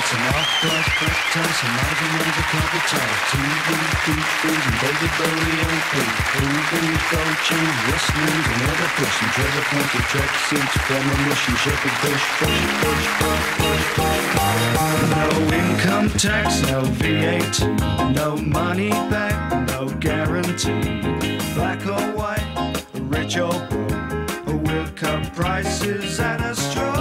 some off-price cocktails, some margaritas, a cup of tea, TV, deep freeze, and David Bowie LP, Louis gold chain, West News, and other push, and treasure pointed track seats, premonition, shepherd bush, no income tax, no VAT, no money back, no guarantee, black or white, rich or poor, we'll cut prices at a stroke.